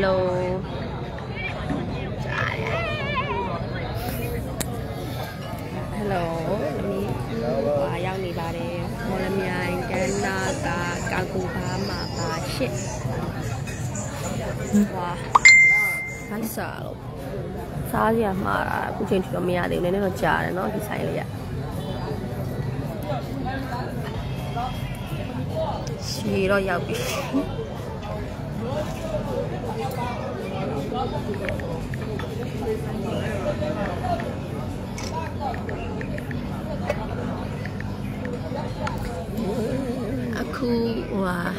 Hello. Hello. Và giao này bà đây. Một lần nhai cái na cả củ bà mà bà shit. Wow. Hắn sợ luôn. Sao gì mà cũng chuyện cho mẹ thì nên nó trả nó thì sai lại. Xì rồi giao bị. Aku wah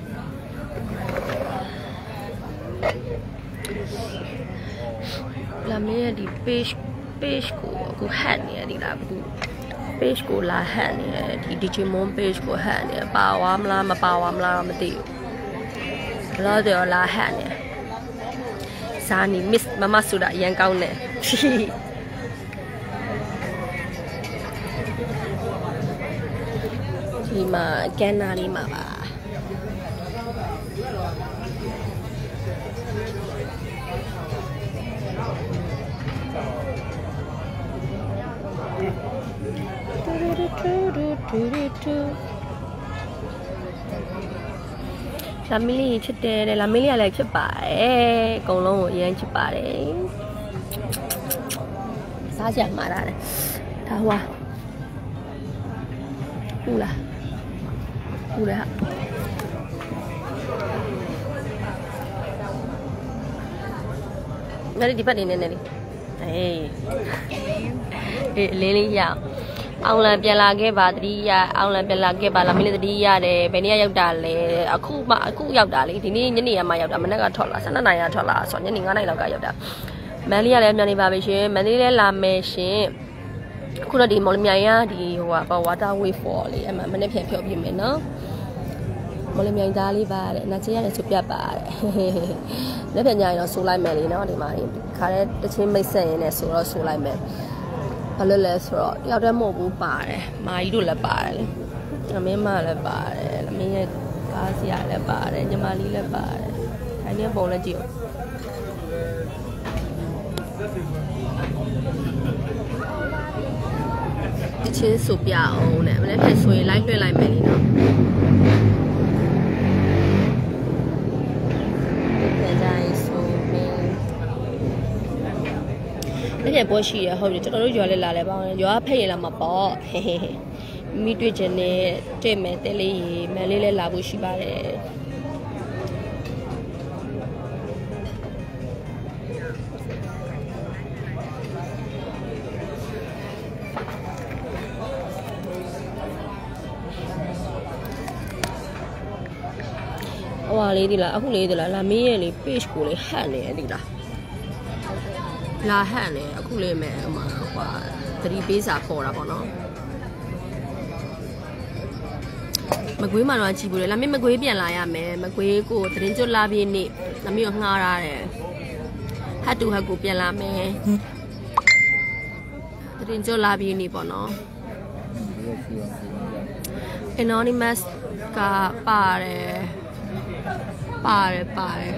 làm咩啲 page ကိုအခု hack နေရတယ်လားအခု page ကိုလာ hack နေတယ်ဒီ Digimon page ကို hack နေတယ်ပါဝါမလားမပါဝါမလားမသိဘူးဘလို့တော့လာ hack နေစာနီ miss မမဆိုတာအရင်ကောင်းတယ်ဒီမှာကန်နာလေးမှာပါလာမီလီချစ်တယ်လာမီလီကလည်းချစ်ပါတယ်အကုန်လုံးကိုအရင်ချစ်ပါတယ်စားကြမှာလားဒါဟွာဟုတ်လားဟုတ်တယ်ဟာငါဒီဘက်နေနေလေအေးလင်းလေးရအောင်လံပြန်လာခဲ့ပါတတိယအောင်လံပြန်လာခဲ့ပါလာမင်းလေးတတိယရတယ်ဘယ်နေ့ရောက်တာလဲအခုရောက်တာလေဒီနေ့ညနေမှရောက်တာမနေ့ကထွက်လာ12နာရီကထွက်လာဆိုညနေ9နာရီလောက်ကရောက်တာမန်လေးကလည်းမြန်နေပါပြီရှင်မန်လေးလည်းလာမယ်ရှင်အခုတော့ဒီမော်လမြိုင်ကဒီဟိုက water way fall လေးအဲ့မှာမနေ့ပြန်ဖြောပြမယ်နော်မော်လမြိုင်သားလေးပါတဲ့အနာချေရတယ်ဆိုပြတ်ပါတယ်လက်ပြန်ကြရင်တော့ဆိုလိုက်မယ်လေနော်ဒီမှာခါတဲ့တချင်းမိတ်ဆက်ရင်းနဲ့ဆိုတော့ဆိုလိုက်မယ်ဘာလို့လဲဆိုတော့တယောက်တည်းမဟုတ်ဘူးပါတယ်မာကြီးတို့လည်းပါတယ်လေအမင်းမလည်းပါတယ်အမင်းရဲ့ကားစီရလည်းပါတယ်ညီမလေးလည်းပါတယ်ခိုင်းနေပုံလည်းကြည့်အောင်တချင်းဆိုပြအောင်နဲ့မနေ့ပြန်ဆိုရင်လိုက်လွှင့်လိုက်မယ်လေနော်အဲ့ဒီပွဲရှိရဟုတ်ပြီကျွန်တော်တို့ရွာလေးလာလဲပါအောင်ရွာဖက်ရင်လာမှာပေါ့မိတွေ့ချင်နဲ့တွေ့မယ်တဲလေးရေမန်လေးလဲလာဖို့ရှိပါတယ်ဟွာလေးဒီလားအခုလေးဒီလားလာမင်းရဲ့လေ page ကိုလေဟန်နေတယ်ဒီလားလာဟန်လေအခုလေးမဲ့ဟိုမှာဟွာသတိပေးစာပေါ်တာပေါ့နော်မကွေးမှာတော့ကြည့်ဘူးလေလာမင်းမကွေးပြန်လာရမယ်မကွေးကိုသတရင်ကျွတ်လာပြည့်နေ့လာမင်းကိုငှားရတယ်ဟတ်တူဟတ်ကိုပြန်လာမယ်သတရင်ကျွတ်လာပြည့်နေ့ပေါ့နော် anonymous ကပါတယ်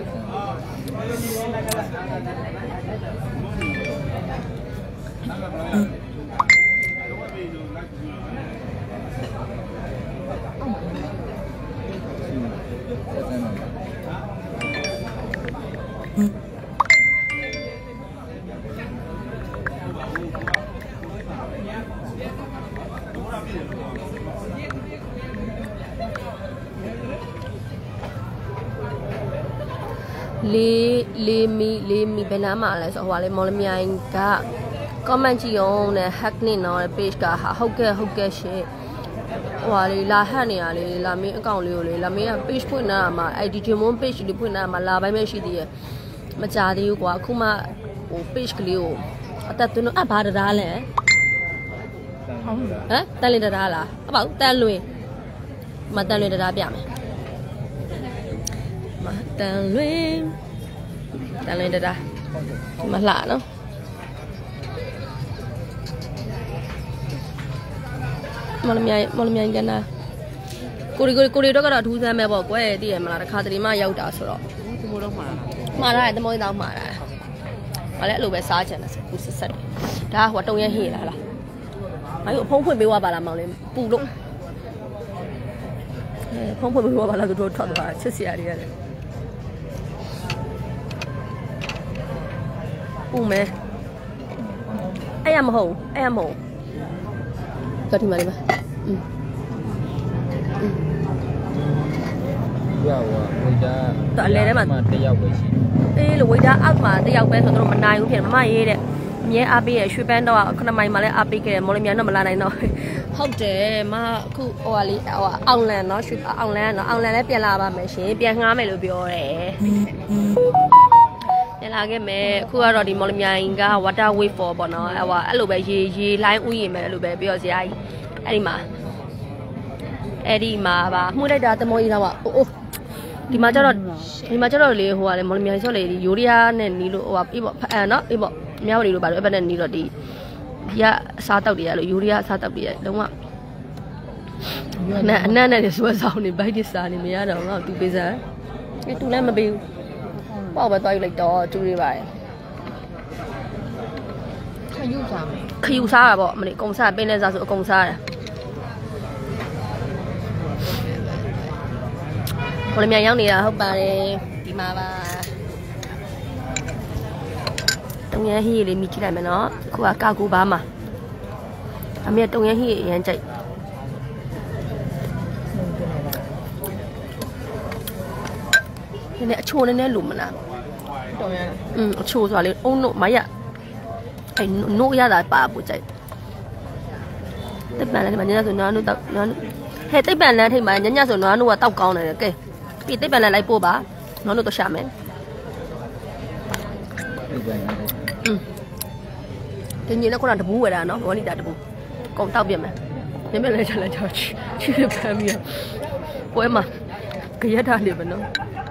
လေးမီဘယ်နာမှာလဲဆိုဟိုကလေမော်လမြိုင်က comment ကြည့်အောင်နဲ့ hack နေတော့ page ကဟုတ်ကဲ့ရှင်ဟိုကလေလာ hack နေရလေလာမင်းအကောင့်လေးကိုလေလာမင်းက page ဖွင့်နေတာမှာအဲ့ဒီ Digimon page လေးဖွင့်နေတာမှာလာပိုင်းပဲရှိသေးရဲ့မကြသေးဘူးကွာအခုမှဟို page ကလေးကိုအသက်သွင်းတော့ဘာတရားလဲဟမ်တန်လင်းတရားလားအပေါ့တန်လွင်မတန်လွင်တရားပြမယ်မတန်လွင်တရားမလှနော်မော်လမြိုင်ကနာကိုရီတော့ကတော့အထူးဆန်းပဲပေါ့ကွယ်တည်ရမလားတစ်ခါတလေမှရောက်တာဆိုတော့ဒီမို့တော့မှာမှားရတယ်တမောကြီးတောင်းမှားရတယ်ဘာလဲအဲ့လိုပဲစားချင်တယ်ခုဆက်ဆက်ဒါကဟိုတုံးရဲဟေ့လားလားဘာလို့အဖုံးဖွင့်ပေးသွားပါလားမောင်လေးပူလို့ဖုံးဖွင့်ပေးသွားပါလားသူတို့ထွက်သွားချစ်စရာတွေရတယ်ပူမဲအဲ့ရမဟုတ်တော်ဒီမှာလေးပါရောက်ဝိဒါတော်အလဲထဲမှာတယောက်ပဲရှိအေးလို့ဝိဒါအောက်မှာတယောက်ပဲဆိုတော့မနိုင်ဘူးဖြစ်မမရေးတဲ့အမြဲအားပေးရရွှေပန်းတော့9မိုင်မှာလည်းအားပေးခဲ့တယ်မော်လမြိုင်တော့မလာနိုင်တော့ဟုတ်တယ်မအခုဟိုဟာလေးဟိုအောင်လန်เนาะရွှေအောင်လန်เนาะအောင်လန်လည်းပြန်လာပါမယ်ရှင်ပြန်ငှားမယ်လို့ပြောတယ်ပြန်လာခဲ့မယ်အခုကတော့ဒီမော်လမြိုင်က water wave for ပေါ့နော်အဲ့လိုပဲရေလိုင်းဥယျာဉ်ပဲအဲ့လိုပဲပြောစရာကြီးအဲ့ဒီမှာပါမှုလိုက်တာတမောကြီးတော့အိုးဒီမှာကျတော့လေဟိုကလေမော်လမြိုင်ဆော့လေဒီယူရီးယားနဲ့နီးလို့ဟိုကအေးပေါ့နော်အေးပေါ့မြောက်ရီလို့ပါလို့အဲ့ဘက်နဲ့နီးတော့ဒီရအစားတောက်တွေရလို့ယူရီးယားအစားတောက်တွေရလုံးဝအနက်နဲ့ဆိုဆောင်နေဘိုက်ဒီစားနေမရတော့ငါ့တူပေးစားအဲ့တူလည်းမပေးဘူးပေါ့ပဲတွားယူလိုက်တော့တူတွေပါတယ်ခယူစားတာပေါ့မနေ့အကုန်စားပင်းလဲစားဆိုအကုန်စားတယ်မော်လမြိုင်ရောက်နေတာဟုတ်ပါတယ်ဒီမှာပါတုံရဟီလေးမိကြည့်လိုက်မယ်နော်အခုကကာကူပါမှာအမေတုံရဟီအရန်ကြိုက်ဒီနေ့အချိုနည်းနည်းလူမလားတုံရအချိုဆိုတာလေအုံနို့မရအဲ့နို့ရတာပါပူကြိုက်တက်ပန်လည်းဒီမှာညညဆိုနွားနို့တောက်နွားနို့ဟဲ့တိတ်ပန်လန်းထိတ်မှာညညဆိုနွားနို့ကတောက်ကောင်းတယ်ကဲပြီးတိတ်ပန်လန်းလိုက်ပို့ပါနွားနို့တော့ရှာမယ်ဒီညနေခုနတပူးဝယ်တာနော်1လီတာတပူးကုန်တောက်ပြမယ်ညမလဲချလိုက်ချောချီဖမ်းပြီးပွဲမှာကြရက်တာနေပါနော်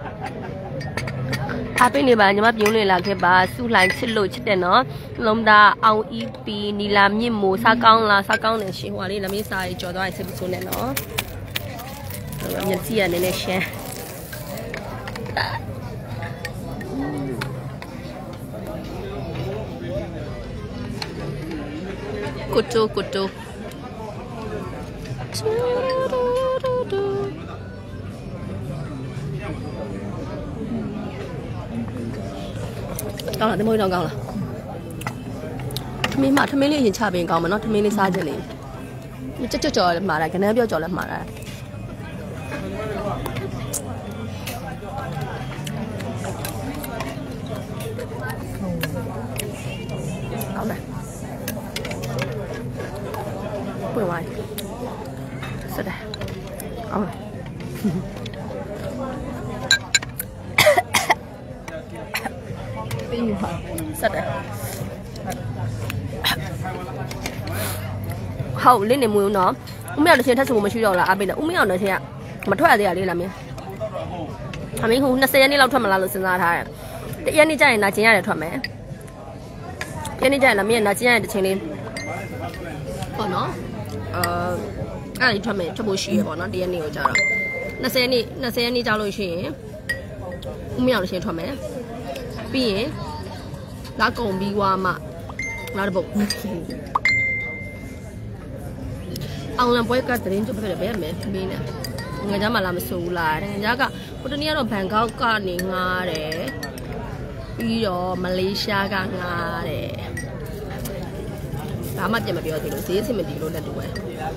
အပိနေပါညီမပြုံးနေလာခဲ့ပါစုလှိုင်းချစ်လို့ချစ်တယ်နော်လုံးသားအောင်အီပီနီလာမြင့်မိုးစားကောင်းလားစားကောင်းတယ်ရှင်ဟိုလေးလက်မေးစားကြီးကြော်သွားရင်စစ်ပစိုးနဲ့နော်မျက်စိရနည်းနည်းရှင်းကုတိုကောင်းလားဒီမိုးတော့ကောင်းလားထမင်းလေးရင်ချပင်ကောင်းမှာနော်ထမင်းလေးစားခြင်းလေးကြော်လည်းမှားတာခဏပြောကြော်လည်းမှားတာကောင်းတယ်ပွင့်သွားစတဲ့အော်ဆက်တယ်ဟုတ်လင်းနေမွေးဦးနော်ဦးမြောင်တစ်ချင်းထပ်ဆိုမရှိတော့လားအပိနဲ့ဦးမြောင်တစ်ချင်းကမထွက်ရသေးရလေးလားမင်းအမေဟို20ရက်နေ့လောက်ထွက်မလားလို့စဉ်းစားထားတယ်တရက်နေ့ကျရင်နာကျင်ရတယ်ထွက်မယ်ရက်နေ့ကျရင်လားမင်းနာကျင်ရတဲ့ချင်းလေးပေါ့နော်အဲ့ဒီထွက်ဖို့ရှိရပေါ့နော်တရက်နေ့ကိုကြာတော့20ရက်နေ့ကြာလို့ရှိရင်ဦးမြောင်တစ်ချင်းထွက်မယ်ပြီးရင်လာကုန်ပြီးွားမှလာတဲ့ပုတ်အောင်လံပွဲကတရင်ကျပြတယ်ဘယ်မယ်မင်းနဲ့ငါးကြားမှလာမစိုးဘူးလားငါးကြားကဟိုတနေ့ကတော့ဘန်ကောက်ကနေငားတယ်ပြီးတော့မလေးရှားကငားတယ်ဒါမှပြန်မပြောသေးလို့ဈေးအဆင်မပြေလို့လည်းတူပဲ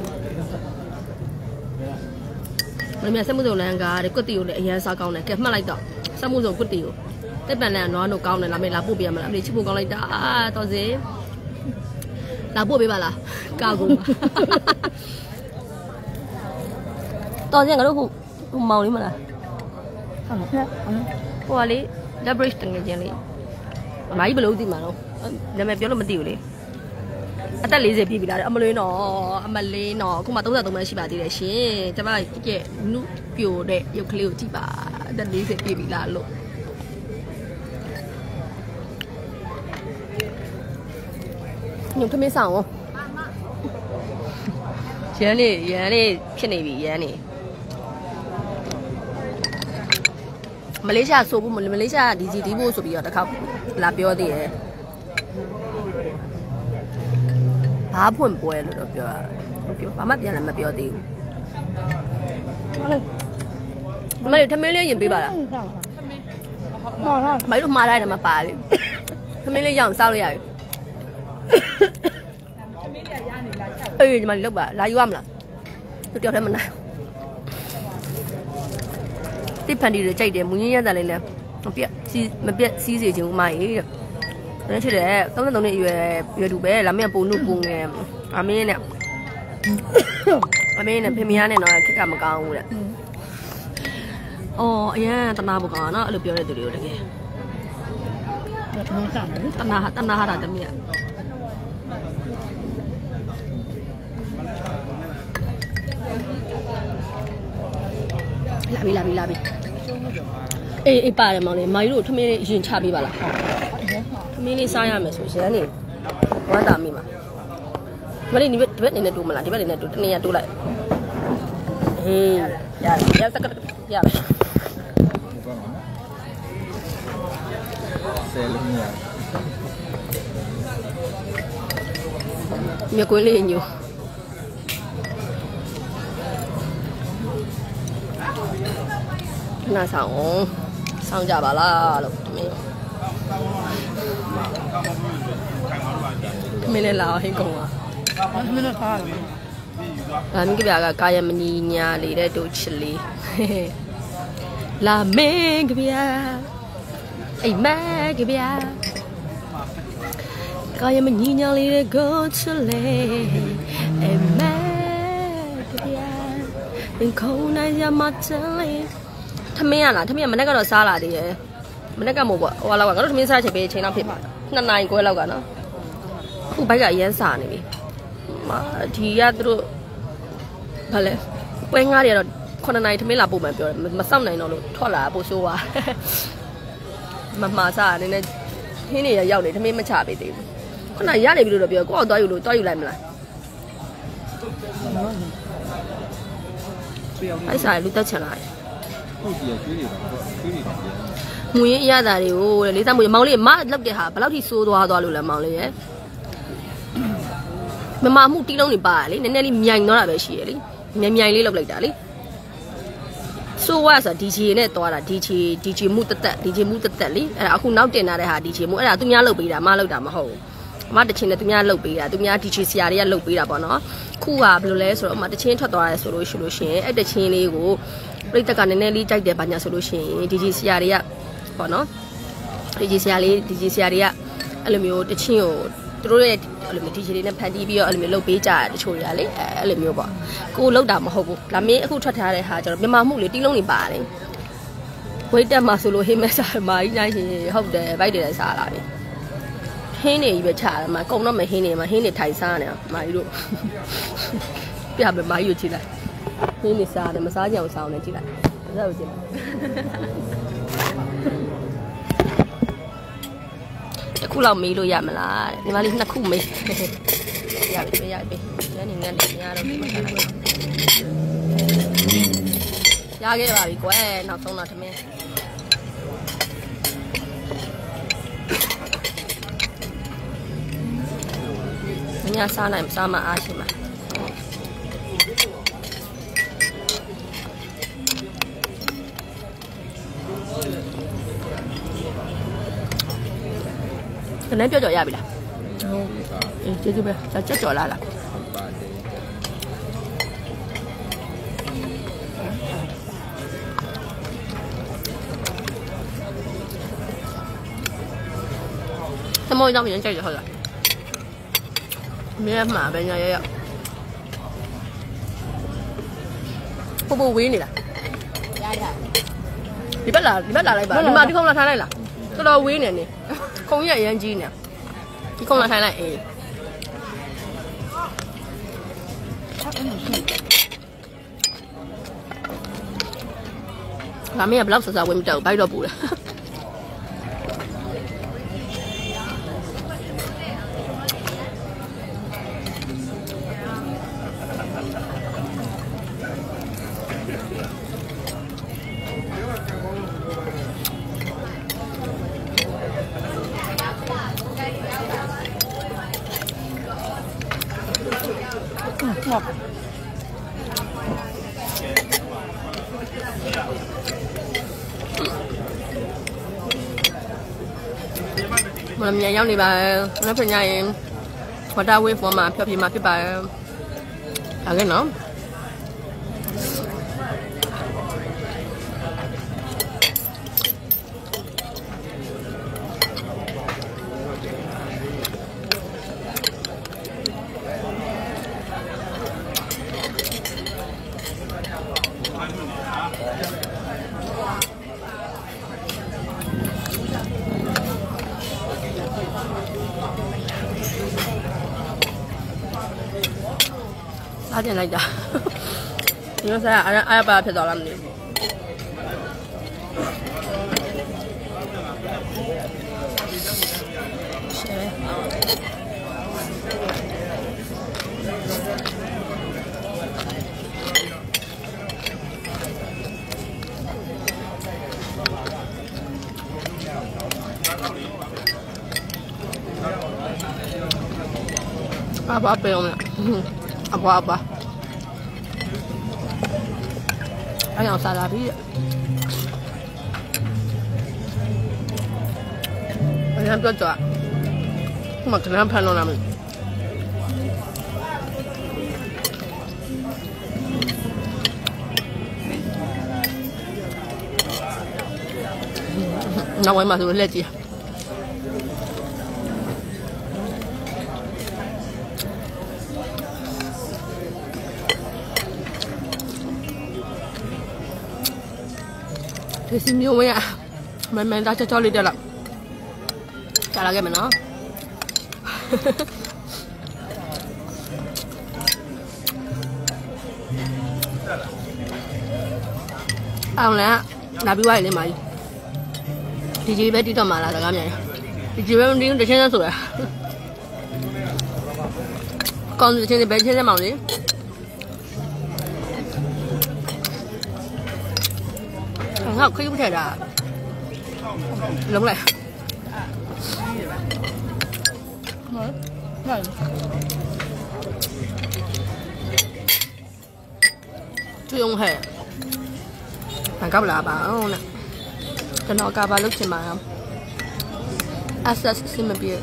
မင်းမြတ်စက်မှုစုံလန်ကားတဲ့ကွတ်တီကိုလည်းအရန်စားကောင်းတယ်ကဲမှတ်လိုက်တော့စက်မှုစုံကွတ်တီကိုတက်ပန်လန်နွားတို့ကောင်းတယ်လားမေးလာပို့ပေးရမလားအမေချစ်ဖို့ကောင်းလိုက်တာတော်စေလာပို့ပေးပါလားကာကူတော်စေငါတို့ဟိုမောင်လေးမလားဟုတ်ကဲ့ဟိုကလေ leverage တငယ်ချင်းလေးအမကြီးဘယ်လိုသိမှာတော့နာမည်ပြောလို့မသိဘူးလေအသက်40ပြည့်ပြီလားအမလေးနော်အမလေးနော်အခုမှ33မှရှိပါသေးတယ်ရှင်ကျမကြည့်နုပြိုတဲ့ရုပ်ကလေးကိုကြည့်ပါအသက်40ပြည့်ပြီလားလို့ညထမင်းဆောင်ရန်လေးဖြစ်နေပြီရန်နေမလေးရှားဆိုဖို့မလေးရှားဒီစီဒီဖို့ဆိုပြီးတော့တစ်ခါလာပြောသေးတယ်ဘာဖွင့်ပွဲလို့တော့ပြောတာပြောဘာမှပြန်လည်းမပြောသေးဘူးမလေးထမင်းလေးရင်ပေးပါလားမိုက်လို့မှားလိုက်တယ်မပါလေထမင်းလေးရအောင်စားလို့ရပြီအေးဒီမှာလောက်ပါလာယူရမလားသူတယောက်တည်းမနိုင်တိဖန်ဒီတွေကြိုက်တယ်မူရင်းရတဲ့လေးလဲမပြက်စီးစေချင်ဦးမကြီးတဲ့ဒါချစ်တယ်33နှစ်အရွယ်သူပဲလာမင်းပုံနုပုံငယ်အမင်းနဲ့ဖေမယားနဲ့တော့ခက်ကမကောင်းဘူးတဲ့အော်အရင်တနာဖို့ကောင်းနော်အဲ့လိုပြောတဲ့သူတွေကိုတကယ်တနာဟာတာတမီးလာပြီအေးပါတယ်မောင်လေးမာကြီးတို့ထမင်းလေးရင်ချပေးပါလားထမင်းလေးစားရမယ်ဆိုရင်နေဝမ်းတာမိမှာမလေးဒီဘက်နေနဲ့တိုးမလားဒီဘက်နေနဲ့တိုးတနေရတိုးလိုက်ဟေးရစကရပါဆယ်လုံးရမြေကွင်းလေးညိုနာဆောင်ကြပါလားလို့မင်းလည်းလာဟိကုံอ่ะမင်းလည်းထားတယ်။မင်းကပြကကာယမနီညာလေးတဲ့တို့ချစ်လေးလာမင်းကပြအိမ်မကပြကာယမနီညာလေးတဲ့ကိုချစ်လေးအိမ်မကပြင်ခုံနိုင်ရမချလေးထမင်းရလားထမင်းကမနေ့ကတော့စားလာသေးတယ်မနေ့ကမို့ပေါ့ဟိုလောက်ကငါတို့ထမင်းစားချင်ပေးချိန်တော့ဖြစ်ပါ2နာရီခွဲလောက်ကနော်ခုဘိုက်ကအရန်စားနေပြီဒီကသူတို့ဘာလဲပွဲငါးတွေကတော့9နာရီထမင်းလာပို့မှပြောတယ်မစောင့်နိုင်တော့လို့ထွက်လာပို့ဆိုးပါမမှားစားနေနေဟင်းတွေရောက်နေထမင်းမချပေးသေးဘူးခုနရနေပြီလို့တော့ပြောကိုယ့်အောင်သွားယူလို့သွားယူလိုက်မလားအဲ့စားလူတက်ချင်လာတယ်ဟုတ်ပြီကျွေးနေတာမူရင်းအရသာတွေကိုလေးစားမူမောင်လေးမလောက်တဲ့ဟာဘယ်လောက်ထိစိုးသွားလို့လဲမောင်လေးရဲ့မမမှုတီးလုံးနေပါလေနည်းနည်းလေးမြိုင်တော့တာပဲရှိရလေမြိုင်လေးလောက်လိုက်တာလေဆိုဝါဆို DJ နဲ့သွားတာ DJ မှုတက်လေအဲ့ဒါအခုနောက်တင်လာတဲ့ဟာ DJ မှုအဲ့ဒါသူများလုပ်ပေးတာမလုပ်တာမဟုတ်ဘူးအမတချင်းနဲ့သူများလုပ်ပေးတာသူများ DJ ဆရာတွေကလုပ်ပေးတာပေါ့နော်ခုကဘယ်လိုလဲဆိုတော့အမတချင်းထွက်သွားရဲဆိုလို့ရှိလို့ရှင်အဲ့တချင်းလေးကိုပြိတ္တကနည်းနည်းလေးကြိုက်တယ်ဘာညာဆိုလို့ရှိရင် DJ ဆရာတွေကပေါ့နော် DJ ဆရာတွေကအဲ့လိုမျိုးတချင်းကိုသူတို့ရဲ့အဲ့လိုမျိုး DJ တွေနဲ့ဖန်တီးပြီးတော့အဲ့လိုမျိုးလုပ်ပေးကြတယ်တချို့တွေကလေအဲ့လိုမျိုးပေါ့ကိုလောက်တာမဟုတ်ဘူးဒါမင်းအခုထွက်ထားတဲ့ဟာကျတော့မြန်မာမှုလေတီးလုံးနေပါတယ်ဝိတ်တက်မှာဆိုလို့ဟင်းမဲစားမာကြီးနိုင်ရှင်ဟုတ်တယ်ဗိုက်တွေလည်းစားလာပြီဟင်းတွေကြီးပဲချတယ်မှာကုံတော့မဟင်းတွေမှာဟင်းတွေထိုင်စားနေတာမာကြီးတို့ပြပဲမာကြီးကိုကြည့်လိုက်ဟင်းတွေစားတယ်မစားကြအောင်စားအောင်လည်းကြည့်လိုက်ဒါဆိုကြည့်လိုက်တစ်ခုလောက်မေးလို့ရမလားဒီမလေး2ခုမေးရပြီညနေငန်းနေရတော့ဒီမှာရခဲ့ပါပြီကွယ်နောက်ဆုံးတော့သမင်းညစားနိုင်စားမအားရှိမှာကနေ့ကြော်ရပြီလားဟုတ်အေးကျေးဇူးပဲကြော်လာလားသမောကြောင့်ပြန်ကြိုက်ရဟုတ်လားမင်းမှာပဲညာရပို့ဝေးနေလားရဒီဘက်လာလိုက်ပါဒီမှာဒီခုံလာထားလိုက်လားတော်တော်ဝေးနေနေခုံရအရန်ကြီးနေဒီခုံလာထိုင်လိုက်အေးငါမင်းကဘလောက်ဆဆဝင်းမတောက်ဘိုက်တော့ပူတယ်哇！我们绵阳里边，那份人我大微服嘛，漂皮嘛，皮白，大概呢。啥点来着？你说啥？俺把它拍到了没？apa apa yang apa ayam salabi ayam cocok makan apa namanya nawai masuk lagiဒီစီမျိုးဝင်းမမန်တာချောလေးတက်လောက်ကြာလာခဲ့မယ်နော်အောင်လားလာပြီးွားရင်လည်းမာကြီးဒီကြီးပဲတိတော့မှာလားစကားမြန်ဒီကြီးပဲတင်းတစ်ချင်းချင်းဆိုတာကောင်းတဲ့ချင်းတွေပဲချင်းချင်းမောင်လေးငါခရီးမထက်တာလုံးလိုက်ကျွေးုံဟဲ့ငါကပ်လာပါအောင်နဲ့ကျွန်တော်ကဘာလုပ်ချင်ပါလဲ access စင်မပြေ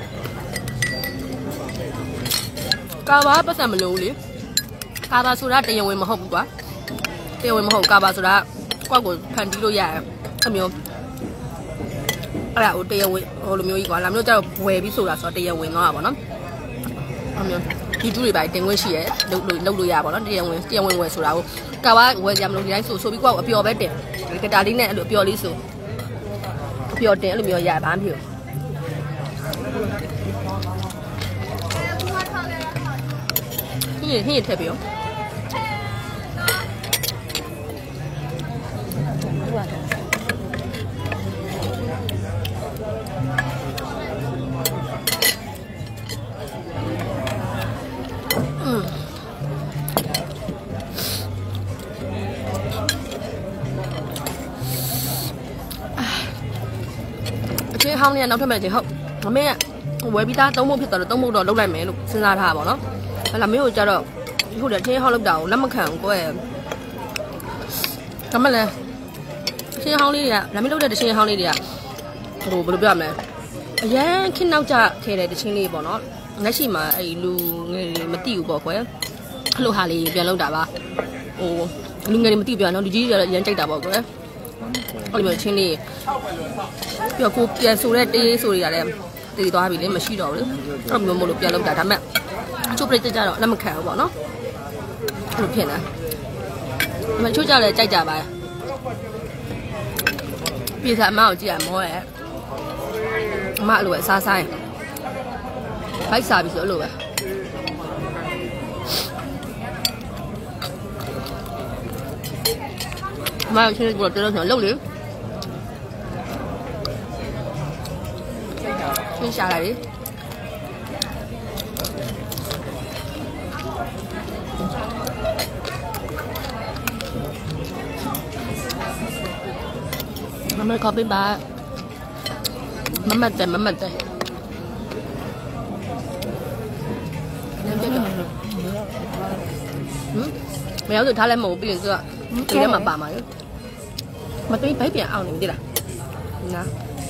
ကာဘာပတ်စံမလို့လေကာဘာဆိုတာတရားဝင်မဟုတ်ဘူးကွာတရားဝင်မဟုတ်ကာဘာဆိုတာကွက်ကိုဖန်တီးလို့ရတယ်အမျိုးအဲ့ဒါဟိုတရားဝင်ဟိုလိုမျိုးကြီးကွာလာမျိုးကျတော့ဝယ်ပြီးဆိုတာဆိုတော့တရားဝင်တော့ပါနော်အမျိုးဒီတူတွေပါတင်ခွင့်ရှိရဲလုပ်လို့ရပါတော့တရားဝင်ဝယ်ဆိုတာကိုကာဘာဝယ်ကြမလို့ဒီတိုင်းဆိုပြီးကွက်ကိုအပျော်ပဲတင်ကတာလေးနဲ့အဲ့လိုအပျော်လေးဆိုအပျော်တင်အဲ့လိုမျိုးရဘာမှမဖြစ်ဘူးဟင်းထည့်ပြီးရောချင်းဟောင်းလေးကနောက်ထပ်မဲ့ချင်းဟုတ်မမေကဝယ်ပြီးသားသုံးဖို့ဖြစ်တော့သုံးဖို့တော့လုပ်လိုက်မယ်လို့စဉ်းစားထားပါတော့ဟလာမျိုးကိုကြတော့ဟုတ်တယ်ချင်းဟောင်းလောက်တာကိုလက်မခံဘူးကိုယ့်ရဲ့ဒါမှလည်းချင်းဟောင်းလေးတွေကလာမင်းလုပ်တဲ့ချင်းဟောင်းလေးတွေကဟိုဘယ်လိုပြောရမလဲအရန်ခင်းနောက်ကျခဲတဲ့ချင်းလေးပေါ့နော်လက်ရှိမှာအဲ့လူငယ်တွေမသိဘူးပေါ့ကွယ်အဲ့လိုဟာလေးပြန်လုပ်တာပါဟိုလူငယ်တွေမသိပြန်တော့လူကြီးတွေကတော့ရန်ကြိုက်တာပေါ့ကွယ်အဲ့လိုမျိုးချင်းလေးပြီးတော့ကိုပြန်ဆိုတဲ့တေးဆိုတွေကလည်းတည်သွားပြီလေမရှိတော့ဘူးလေအဲ့လိုမျိုးမလို့ပြန်လုပ်တာဒါပေမဲ့ချိုးပရိတ်ကြတော့လက်မခံဘူးပေါ့နော်အဲ့လိုဖြစ်နေဒါပေမဲ့ချိုးကြလည်းကြိုက်ကြပါပြေစာအမကိုကြည့်ရမောရဲ့အမအဲ့လိုပဲစားဆိုင်ဘိုက်စားပြီဆိုအဲ့လိုပဲအမချင်းကိုတော်တော်ဆိုလှုပ်လေချင်းရှာလာလေမမကောပေးပါမမတဲ့မရောက်သူထားလဲမဟုတ်ပြီးရင်သူကဒီထဲမှာပါမှာလေမသိဘိုက်ပြန်အောင်နေပြီလားနော်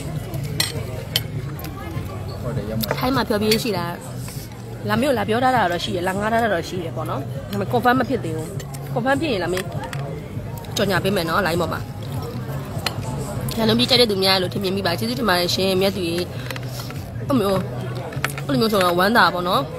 ဟုတ်တယ်ရမှာထိုင်းမှာပြောပြရှိတာလာမျိုးလာပြောထားတာတော့ရှိရလာငားထားတာတော့ရှိရပေါ့နော်ဒါပေမဲ့ confirm မဖြစ်သေးဘူး confirm ဖြစ်ရင်လာမင်းကြော်ညာပေးမယ်နော် line ပေါ်မှာရန်လုံးပြကြတဲ့သူများလို့ထင်မြင်မိပါကျေးဇူးတင်ပါတယ်ရှင်မြတ်သူကြီးအဲ့လိုမျိုးဆိုတော့ဝမ်းသာပေါ့နော်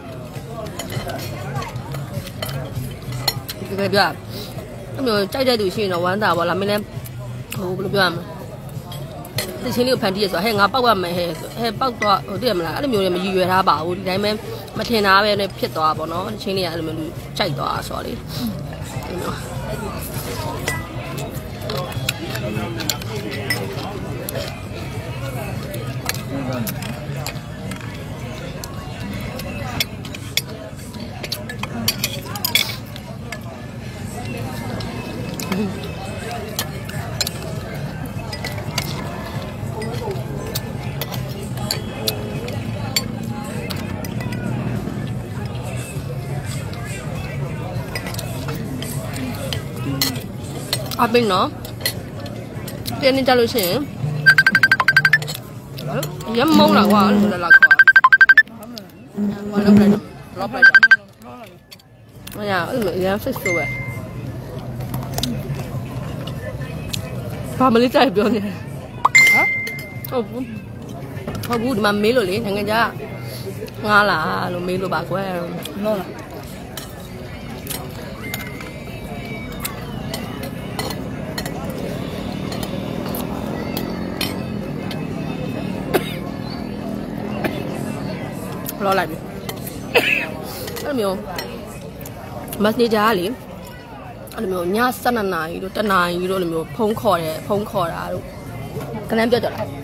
ဒီကပြအဲ့လိုကြိုက်တဲ့သူရှိရင်တော့ဝမ်းသာပေါ့လာမင်းလည်းဟိုဘယ်လိုပြောရမလဲတချင်းလေးကိုဖန်တီးရဆိုဟဲ့ငါပောက်ရမယ်ဟဲ့ပောက်တော့ဟိုတည်ရမလားအဲ့လိုမျိုးလည်းမရည်ရွယ်ထားပါဘူးဒီတိုင်းပဲမထင်တာပဲနဲ့ဖြစ်သွားပေါ့နော်တချင်းလေးကအဲ့လိုမျိုးလူကြိုက်သွားဆိုတော့လေအပင်းနော်တင်းနေကြလို့ရှိရင်ရမုံလာကွာလို့လာခေါ်ဘာလို့လဲလောပလိုက်တာမရအဲ့လိုရမ်းဖစ်ဆိုပဲဘာမလေးကြိုက်ပြောနေဟုတ်ဘူးဒီမှာမေးလို့လေနိုင်ငံခြားငားလာလို့မေးလို့ပါကွယ်နော်လားလောလိုက်ပြီအဲ့လိုမျိုးမက်ဆေ့ဂျာကလေအဲ့လိုမျိုးည7 နာရီတို့1 နာရီတို့လိုမျိုးဖုန်းခေါ်တာတို့ကနန်းပြောကြလား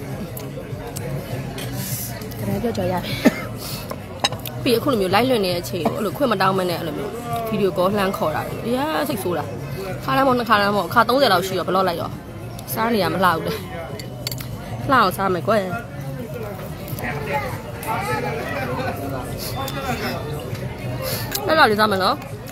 ကနန်းပြောကြရတယ်ပြီးအခုလိုမျိုး live လွှင့်နေတဲ့အချိန်ကိုအဲ့လိုခွင့်မတောင်းမနဲ့အဲ့လိုမျိုးဗီဒီယိုကောလှမ်းခေါ်တာတွေတရားစိတ်ဆိုးတာခါလမ်းမ2 ခါလမ်းမအခါ30လောက်ရှိတော့ဘလော့လိုက်ရောစားနေရမလှဘူးလေလှအောင်စားမယ်ကွယ်အဲ့ဒါလေးစားမယ်နော်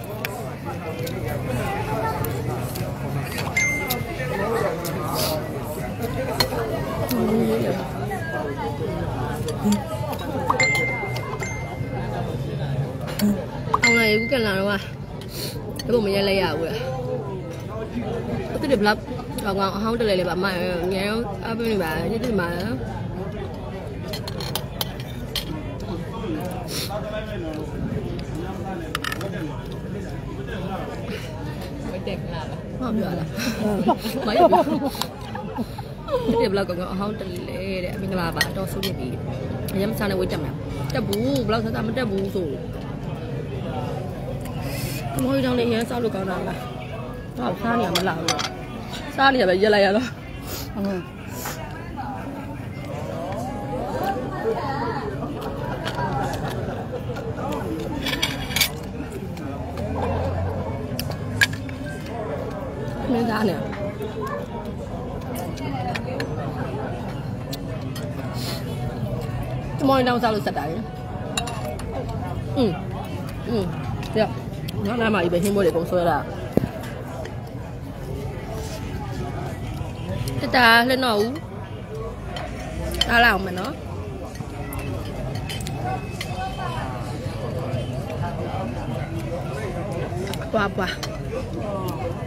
အောင်လိုက်ဘူးကလာတော့ဘယ်လိုမရလဲရဘူးလားအဲ့ဒီဘလောက်ကောင်အဟောင်းတလဲလေးပါမငယ်ရောအပင်းနေပါဒီဒီမှာဟုတ်ပြလားမရဘူးဒီဘလောက်ကောင်အဟောင်းတလဲတဲ့အမင်္ဂလာပါတော့ဆုနေပြီအရင်မစားနဲ့ဝေးတက်မှာတက်ဘူးဘလောက်စားမတက်ဘူးဆိုမော်ရီတောင်လေးရမ်းစားလို့ကောင်းတာလားတော့စားနေရမလားဘူးစားနေရပဲရက်လိုက်ရတော့မင်းသားနဲ့မော်ရီတောင်စားလို့စက်တာလေရနောက်နားမှာဒီပဲဟင်းမိုးတွေကုန်ဆွဲတာတလှတော့ဦးအားလာအောင်မယ်နော်ပွား